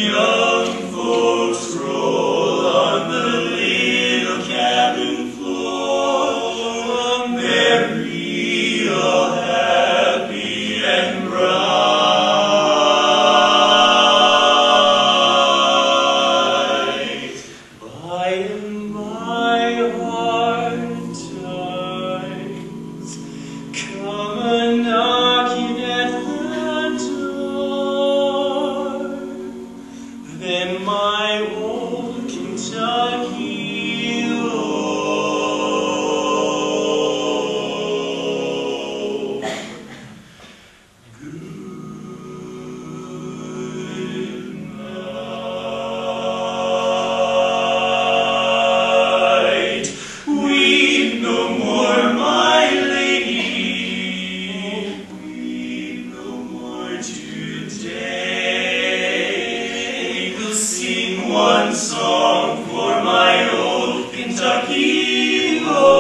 young folks roll on the little cabin floor, merry, all happy and bright. By and by, hard times come a-knocking at the door. Then my old Kentucky love. Good night. Weep no more, my lady. Weep no more today. We'll sing one song for my old Kentucky love.